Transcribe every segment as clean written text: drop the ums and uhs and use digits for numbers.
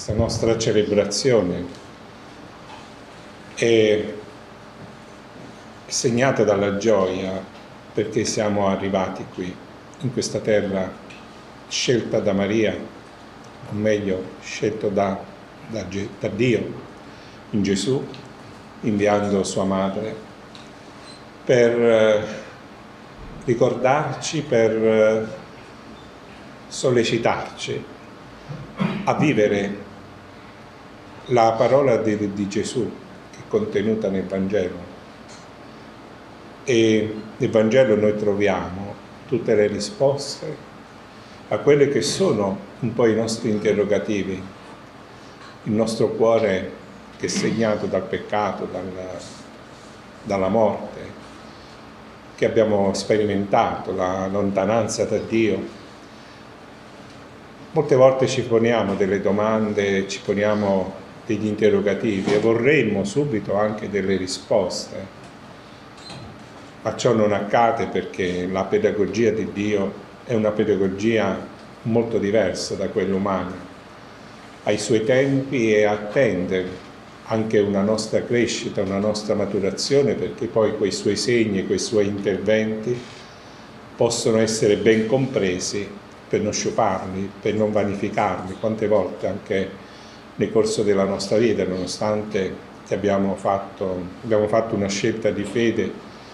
questa nostra celebrazione è segnata dalla gioia perché siamo arrivati qui, in questa terra scelta da Maria, o meglio, scelto da Dio, in Gesù, inviando sua madre, per ricordarci, per sollecitarci a vivere la parola di Gesù che è contenuta nel Vangelo. E nel Vangelo noi troviamo tutte le risposte a quelle che sono un po' i nostri interrogativi, il nostro cuore che è segnato dal peccato, dalla morte, che abbiamo sperimentato, la lontananza da Dio. Molte volte ci poniamo delle domande, ci poniamo degli interrogativi e vorremmo subito anche delle risposte. Ma ciò non accade perché la pedagogia di Dio è una pedagogia molto diversa da quella umana. Ha i suoi tempi e attende anche una nostra crescita, una nostra maturazione, perché poi quei suoi segni, quei suoi interventi possono essere ben compresi per non sciuparli, per non vanificarli. Quante volte anche nel corso della nostra vita, nonostante che abbiamo fatto una scelta di fede,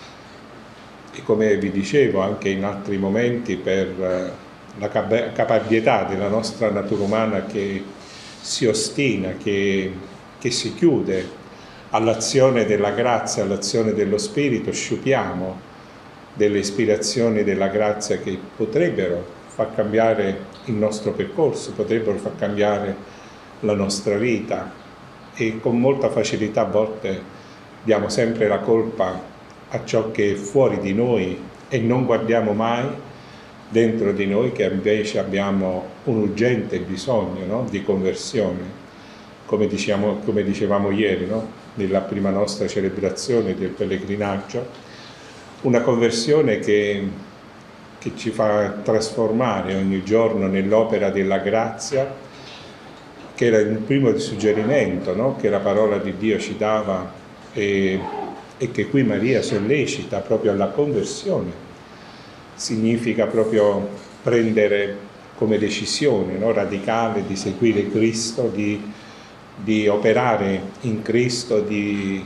e come vi dicevo anche in altri momenti, per la caparbietà della nostra natura umana che si ostina, che si chiude all'azione della grazia, all'azione dello Spirito, sciupiamo delle ispirazioni della grazia che potrebbero far cambiare il nostro percorso, potrebbero far cambiare la nostra vita, e con molta facilità a volte diamo sempre la colpa a ciò che è fuori di noi e non guardiamo mai dentro di noi, che invece abbiamo un urgente bisogno, no? Di conversione, come dicevamo ieri, no? Nella prima nostra celebrazione del pellegrinaggio, una conversione che ci fa trasformare ogni giorno nell'opera della grazia, che era il primo suggerimento, no? Che la parola di Dio ci dava e che qui Maria sollecita proprio alla conversione. Significa proprio prendere come decisione, no? Radicale, di seguire Cristo, di operare in Cristo, di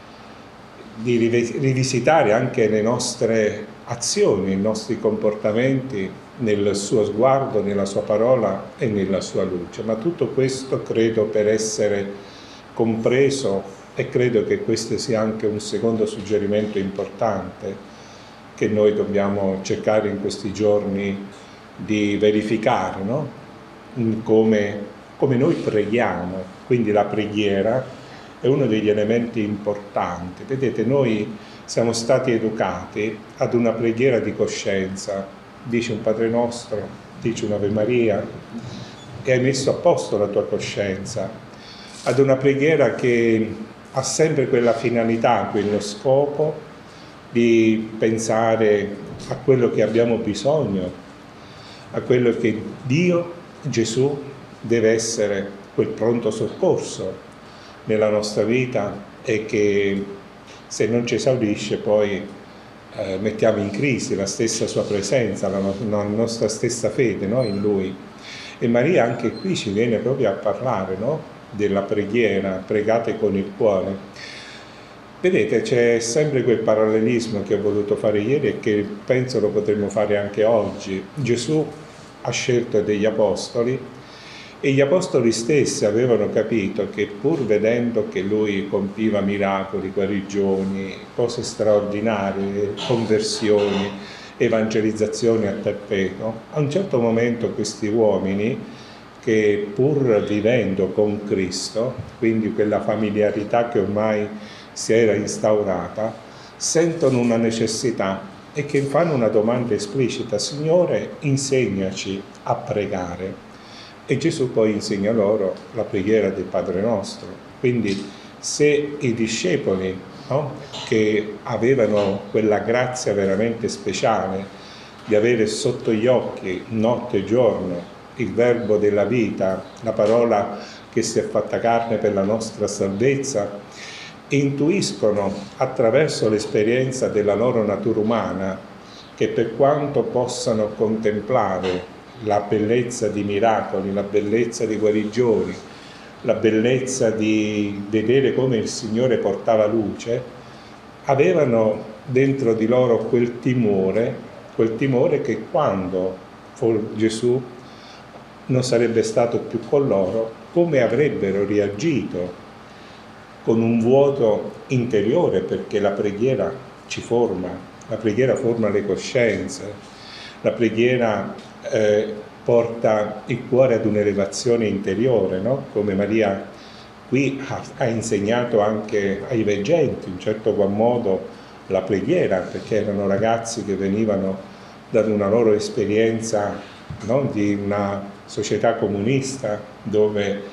rivisitare anche le nostre azioni, i nostri comportamenti nel suo sguardo, nella sua parola e nella sua luce. Ma tutto questo credo per essere compreso, e credo che questo sia anche un secondo suggerimento importante che noi dobbiamo cercare in questi giorni di verificare, no? Come noi preghiamo. Quindi la preghiera è uno degli elementi importanti. Vedete, noi siamo stati educati ad una preghiera di coscienza. Dici un Padre Nostro, dici un'Ave Maria e hai messo a posto la tua coscienza. Ad una preghiera che ha sempre quella finalità, quello scopo di pensare a quello che abbiamo bisogno, a quello che Dio, Gesù, deve essere quel pronto soccorso nella nostra vita, e che se non ci esaurisce poi mettiamo in crisi la stessa sua presenza, la nostra stessa fede, no? In Lui. E Maria anche qui ci viene proprio a parlare, no? Della preghiera, pregate con il cuore. Vedete, c'è sempre quel parallelismo che ho voluto fare ieri e che penso lo potremmo fare anche oggi. Gesù ha scelto degli apostoli, e gli apostoli stessi avevano capito che, pur vedendo che lui compiva miracoli, guarigioni, cose straordinarie, conversioni, evangelizzazioni a tappeto, a un certo momento questi uomini, che pur vivendo con Cristo, quindi quella familiarità che ormai si era instaurata, sentono una necessità e che fanno una domanda esplicita: Signore, insegnaci a pregare. E Gesù poi insegna loro la preghiera del Padre Nostro. Quindi se i discepoli, no, che avevano quella grazia veramente speciale di avere sotto gli occhi notte e giorno il verbo della vita, la parola che si è fatta carne per la nostra salvezza, intuiscono attraverso l'esperienza della loro natura umana che per quanto possano contemplare la bellezza di miracoli, la bellezza di guarigioni, la bellezza di vedere come il Signore portava luce, avevano dentro di loro quel timore che quando Gesù non sarebbe stato più con loro, come avrebbero reagito con un vuoto interiore, perché la preghiera ci forma, la preghiera forma le coscienze, la preghiera porta il cuore ad un'elevazione interiore, no? Come Maria qui ha insegnato anche ai veggenti, in certo qual modo, la preghiera, perché erano ragazzi che venivano da una loro esperienza, no? Di una società comunista dove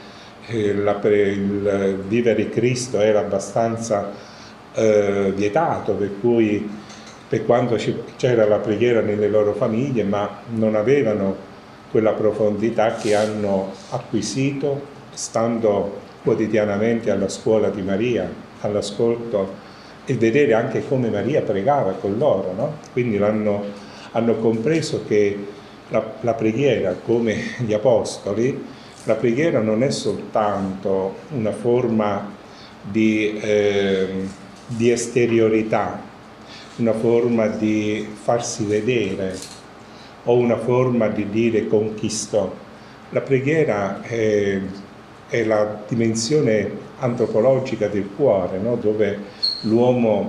il vivere Cristo era abbastanza vietato, per cui per quanto c'era la preghiera nelle loro famiglie, ma non avevano quella profondità che hanno acquisito stando quotidianamente alla scuola di Maria, all'ascolto e vedere anche come Maria pregava con loro, no? Quindi hanno compreso che la preghiera, come gli apostoli, la preghiera non è soltanto una forma di esteriorità, una forma di farsi vedere o una forma di dire conquistò. La preghiera è la dimensione antropologica del cuore, no? Dove l'uomo,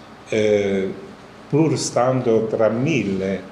pur stando tra mille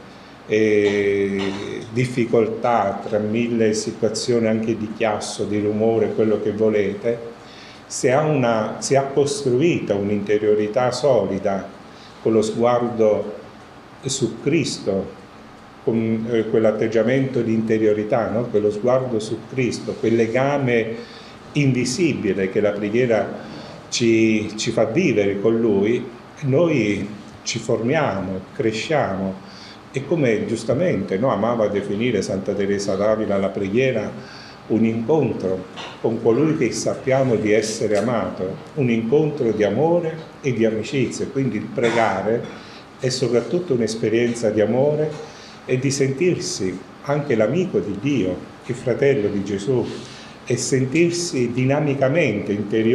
difficoltà, tra mille situazioni anche di chiasso, di rumore, quello che volete, se ha costruita un'interiorità solida con lo sguardo su Cristo, con quell'atteggiamento di interiorità, no? Quello sguardo su Cristo, quel legame invisibile che la preghiera ci fa vivere con Lui, noi ci formiamo, cresciamo. E come giustamente, no, amava definire Santa Teresa d'Avila la preghiera un incontro con colui che sappiamo di essere amato, un incontro di amore e di amicizia. Quindi il pregare è soprattutto un'esperienza di amore e di sentirsi anche l'amico di Dio, il fratello di Gesù, e sentirsi dinamicamente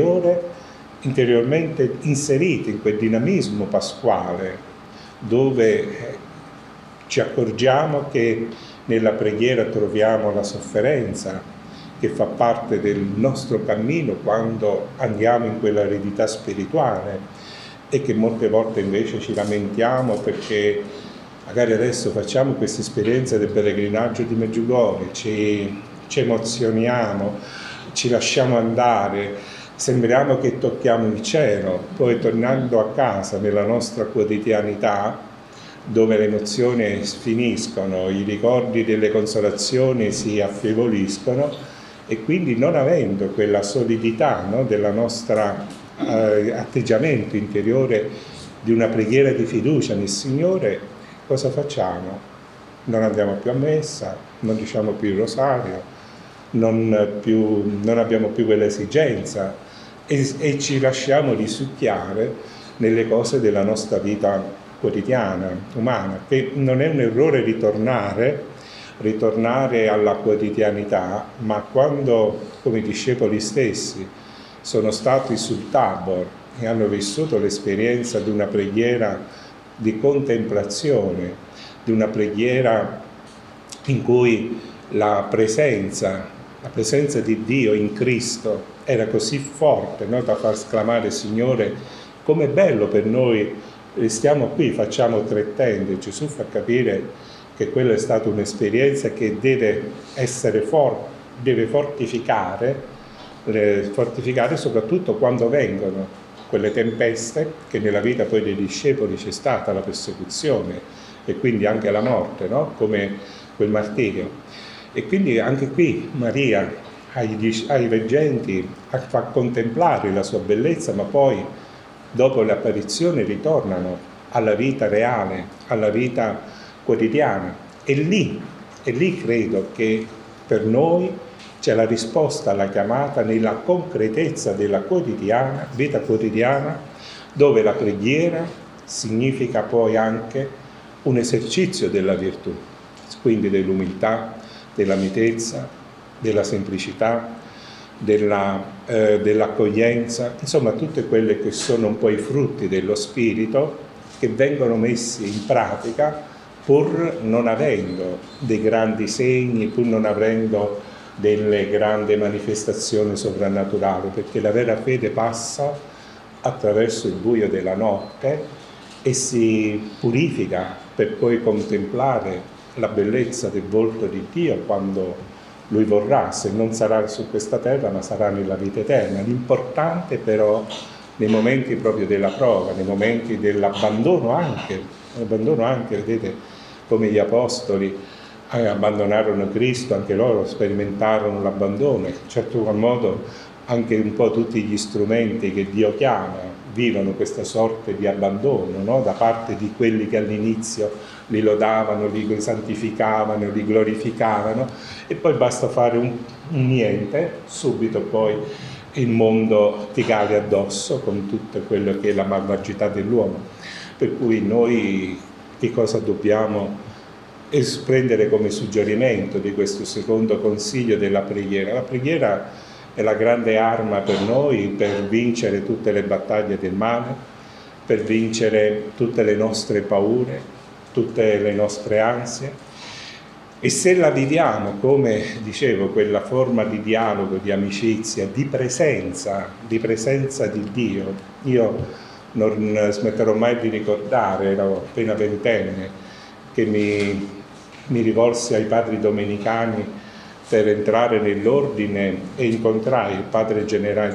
interiormente inseriti in quel dinamismo pasquale, dove ci accorgiamo che nella preghiera troviamo la sofferenza che fa parte del nostro cammino quando andiamo in quella eredità spirituale e che molte volte invece ci lamentiamo perché magari adesso facciamo questa esperienza del pellegrinaggio di Medjugorje, ci emozioniamo, ci lasciamo andare, sembriamo che tocchiamo il cielo, poi tornando a casa nella nostra quotidianità, dove le emozioni finiscono, i ricordi delle consolazioni si affievoliscono e quindi non avendo quella solidità, no, della nostra atteggiamento interiore di una preghiera di fiducia nel Signore, cosa facciamo? Non andiamo più a messa, non diciamo più il rosario, non abbiamo più quell'esigenza e ci lasciamo risucchiare nelle cose della nostra vita quotidiana, umana, che non è un errore ritornare alla quotidianità, ma quando, come i discepoli stessi, sono stati sul Tabor e hanno vissuto l'esperienza di una preghiera di contemplazione, di una preghiera in cui la presenza di Dio in Cristo era così forte, no, da far esclamare: Signore, com'è bello per noi, stiamo qui, facciamo 3 tende. Gesù fa capire che quella è stata un'esperienza che deve essere deve fortificare soprattutto quando vengono quelle tempeste, che nella vita poi dei discepoli c'è stata la persecuzione e quindi anche la morte, no? Come quel martirio. E quindi anche qui Maria ai veggenti fa contemplare la sua bellezza, ma poi dopo l'apparizione ritornano alla vita reale, alla vita quotidiana. E lì credo che per noi c'è la risposta alla chiamata nella concretezza della vita quotidiana, dove la preghiera significa poi anche un esercizio della virtù, quindi dell'umiltà, della mitezza, della semplicità, dell'accoglienza, insomma tutte quelle che sono un po' i frutti dello spirito che vengono messi in pratica pur non avendo dei grandi segni, pur non avendo delle grandi manifestazioni sovrannaturali, perché la vera fede passa attraverso il buio della notte e si purifica per poi contemplare la bellezza del volto di Dio quando Lui vorrà, se non sarà su questa terra ma sarà nella vita eterna. L'importante però nei momenti proprio della prova, nei momenti dell'abbandono anche, vedete come gli apostoli abbandonarono Cristo, anche loro sperimentarono l'abbandono, in certo qual modo anche un po' tutti gli strumenti che Dio chiama vivono questa sorte di abbandono, no? Da parte di quelli che all'inizio li lodavano, li santificavano, li glorificavano, e poi basta fare un niente, subito poi il mondo ti cade addosso con tutto quello che è la malvagità dell'uomo. Per cui noi che cosa dobbiamo prendere come suggerimento di questo secondo consiglio della preghiera? La preghiera è la grande arma per noi per vincere tutte le battaglie del male, per vincere tutte le nostre paure, tutte le nostre ansie. E se la viviamo come, dicevo, quella forma di dialogo, di amicizia, di presenza di Dio, io non smetterò mai di ricordare, ero appena ventenne, che mi rivolsi ai padri domenicani per entrare nell'ordine e incontrai il padre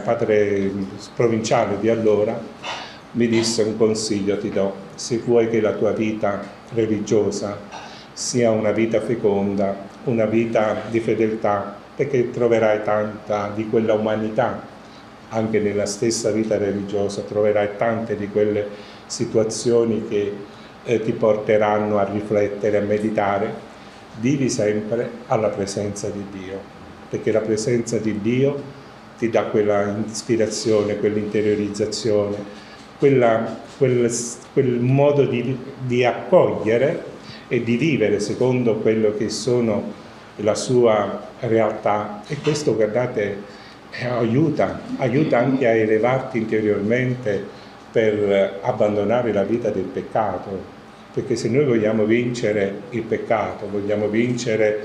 provinciale di allora. Mi disse: un consiglio ti do, se vuoi che la tua vita religiosa sia una vita feconda, una vita di fedeltà, perché troverai tanta di quella umanità anche nella stessa vita religiosa, troverai tante di quelle situazioni che ti porteranno a riflettere, a meditare. Vivi sempre alla presenza di Dio, perché la presenza di Dio ti dà quella ispirazione, quell'interiorizzazione, quel modo di accogliere e di vivere secondo quello che sono la sua realtà. E questo, guardate, aiuta anche a elevarti interiormente per abbandonare la vita del peccato. Perché se noi vogliamo vincere il peccato, vogliamo vincere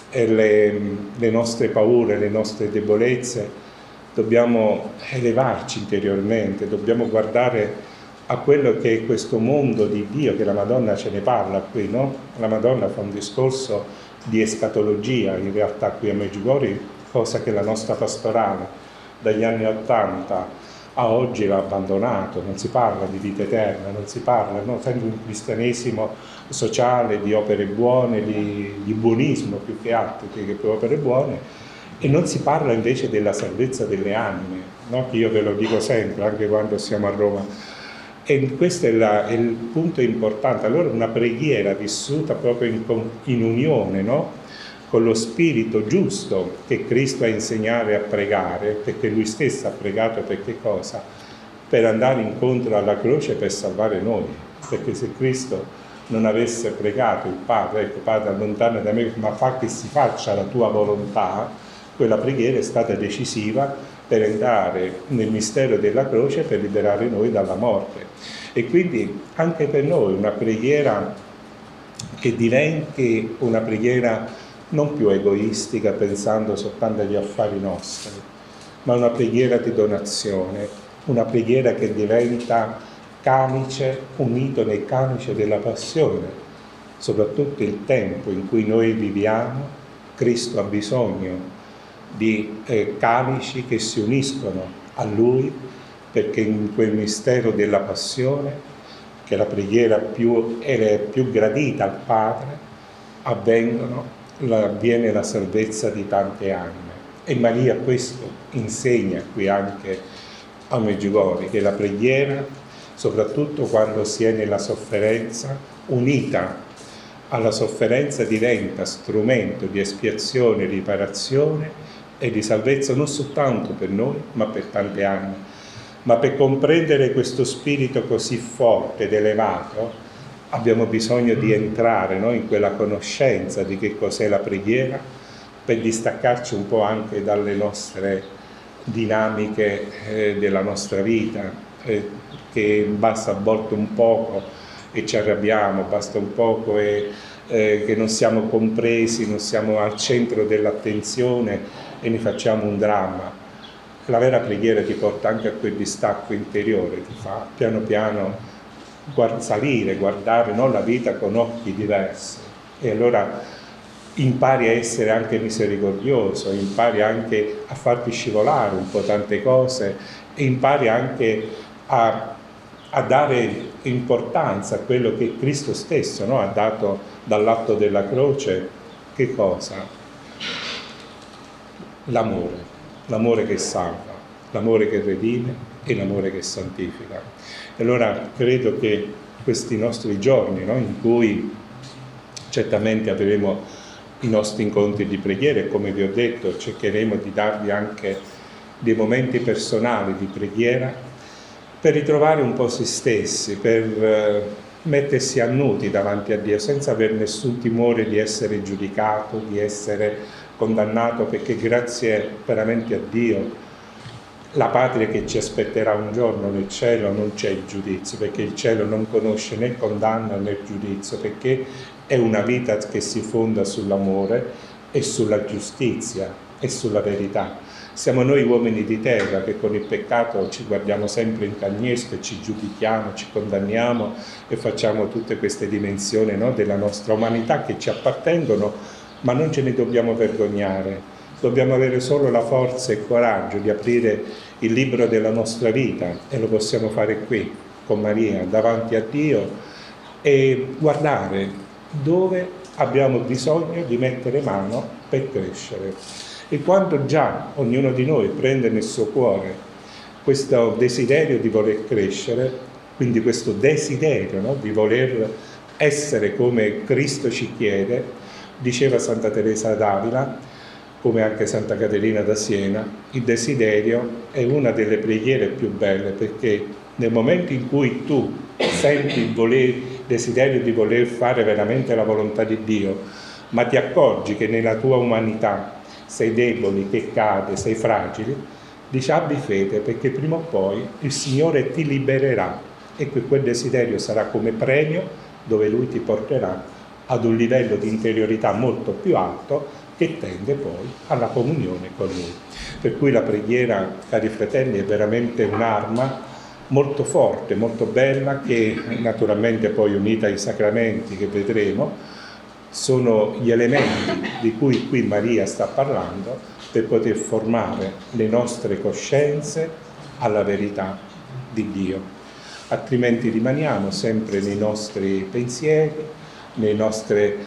le nostre paure, le nostre debolezze, dobbiamo elevarci interiormente, dobbiamo guardare a quello che è questo mondo di Dio, che la Madonna ce ne parla qui, no? La Madonna fa un discorso di escatologia, in realtà qui a Medjugorje, cosa che la nostra pastorale dagli anni '80 a oggi l'ha abbandonato. Non si parla di vita eterna, non si parla, no? Sempre un cristianesimo sociale, di opere buone, di buonismo più che altro che per opere buone, e non si parla invece della salvezza delle anime, no? Che io ve lo dico sempre, anche quando siamo a Roma. E questo è il punto importante. Allora una preghiera vissuta proprio in unione, no? Con lo spirito giusto che Cristo ha insegnato a pregare, perché Lui stesso ha pregato per che cosa? Per andare incontro alla croce per salvare noi. Perché se Cristo non avesse pregato il Padre, ecco, Padre allontana da me, ma fa che si faccia la tua volontà, quella preghiera è stata decisiva per entrare nel mistero della croce, per liberare noi dalla morte. E quindi anche per noi una preghiera che diventi una preghiera non più egoistica, pensando soltanto agli affari nostri, ma una preghiera di donazione, una preghiera che diventa calice unito nel calice della passione. Soprattutto il tempo in cui noi viviamo, Cristo ha bisogno di calici che si uniscono a Lui, perché in quel mistero della passione, che è la preghiera più gradita al Padre, avviene la salvezza di tante anime. E Maria questo insegna qui anche a Medjugorje, che la preghiera, soprattutto quando si è nella sofferenza, unita alla sofferenza diventa strumento di espiazione e riparazione e di salvezza non soltanto per noi, ma per tante anime. Ma per comprendere questo spirito così forte ed elevato abbiamo bisogno di entrare, no, in quella conoscenza di che cos'è la preghiera, per distaccarci un po' anche dalle nostre dinamiche della nostra vita, che basta a volte un poco e ci arrabbiamo, basta un poco e che non siamo compresi, non siamo al centro dell'attenzione e ne facciamo un dramma. La vera preghiera ti porta anche a quel distacco interiore, ti fa piano piano salire, guardare, no, la vita con occhi diversi, e allora impari a essere anche misericordioso, impari anche a farti scivolare un po' tante cose e impari anche a dare importanza a quello che Cristo stesso, no, ha dato dall'atto della croce. Che cosa? L'amore che salva, l'amore che redime e l'amore che santifica. E allora credo che questi nostri giorni, no, in cui certamente avremo i nostri incontri di preghiera, e come vi ho detto cercheremo di darvi anche dei momenti personali di preghiera, per ritrovare un po' se stessi, per mettersi a nudi davanti a Dio senza aver nessun timore di essere giudicato, di essere condannato, perché grazie veramente a Dio la patria che ci aspetterà un giorno nel cielo non c'è il giudizio, perché il cielo non conosce né condanna né giudizio, perché è una vita che si fonda sull'amore e sulla giustizia e sulla verità. Siamo noi uomini di terra che con il peccato ci guardiamo sempre in cagnesco e ci giudichiamo, ci condanniamo e facciamo tutte queste dimensioni, no, della nostra umanità che ci appartengono, ma non ce ne dobbiamo vergognare. Dobbiamo avere solo la forza e il coraggio di aprire il libro della nostra vita, e lo possiamo fare qui con Maria davanti a Dio, e guardare dove abbiamo bisogno di mettere mano per crescere. E quando già ognuno di noi prende nel suo cuore questo desiderio di voler crescere, quindi questo desiderio, no, di voler essere come Cristo ci chiede, diceva Santa Teresa d'Avila, come anche Santa Caterina da Siena, il desiderio è una delle preghiere più belle, perché nel momento in cui tu senti il desiderio di voler fare veramente la volontà di Dio, ma ti accorgi che nella tua umanità sei debole, che cade, sei fragile, dici abbi fede, perché prima o poi il Signore ti libererà, e quel desiderio sarà come premio dove Lui ti porterà ad un livello di interiorità molto più alto, che tende poi alla comunione con Lui. Per cui la preghiera, cari fratelli, è veramente un'arma molto forte, molto bella, che naturalmente poi unita ai sacramenti che vedremo, sono gli elementi di cui qui Maria sta parlando per poter formare le nostre coscienze alla verità di Dio. Altrimenti rimaniamo sempre nei nostri pensieri, nei nostri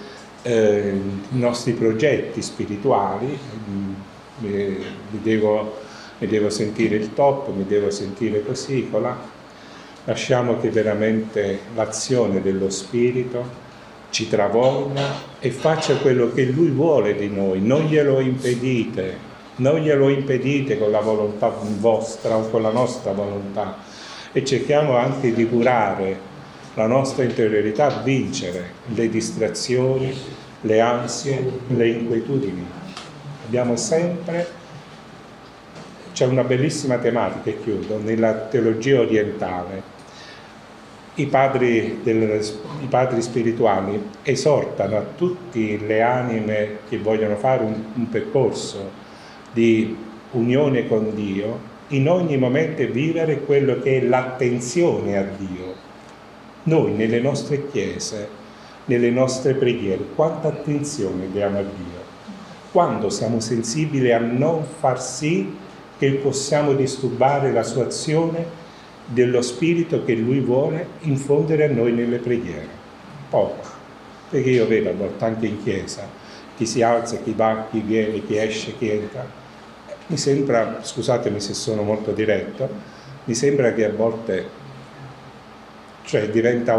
progetti spirituali. Mi devo sentire il top, mi devo sentire così, colà. Lasciamo che veramente l'azione dello Spirito ci travolga e faccia quello che Lui vuole di noi. Non glielo impedite con la volontà vostra o con la nostra volontà, e cerchiamo anche di curare la nostra interiorità, a vincere le distrazioni, le ansie, le inquietudini. Abbiamo sempre, c'è una bellissima tematica, e chiudo, nella teologia orientale. I padri spirituali esortano a tutte le anime che vogliono fare un percorso di unione con Dio, in ogni momento vivere quello che è l'attenzione a Dio. Noi nelle nostre chiese, nelle nostre preghiere, quanta attenzione diamo a Dio? Quando siamo sensibili a non far sì che possiamo disturbare la sua azione dello Spirito che Lui vuole infondere a noi nelle preghiere? Poco, perché io vedo a volte anche in chiesa chi si alza, chi va, chi viene, chi esce, chi entra. Mi sembra, scusatemi se sono molto diretto, mi sembra che a volte, cioè, diventa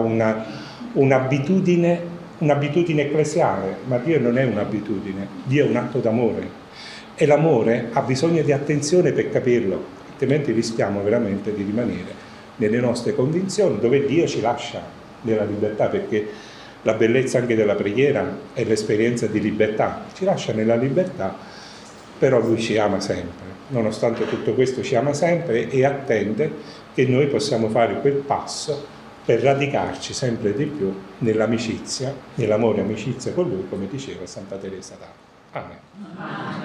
un'abitudine ecclesiale, ma Dio non è un'abitudine, Dio è un atto d'amore. E l'amore ha bisogno di attenzione per capirlo, altrimenti rischiamo veramente di rimanere nelle nostre convinzioni, dove Dio ci lascia nella libertà, perché la bellezza anche della preghiera è l'esperienza di libertà, ci lascia nella libertà, però Lui ci ama sempre, nonostante tutto questo ci ama sempre e attende che noi possiamo fare quel passo per radicarci sempre di più nell'amicizia, nell'amore e amicizia con Lui, come diceva Santa Teresa d'Avila. Amen.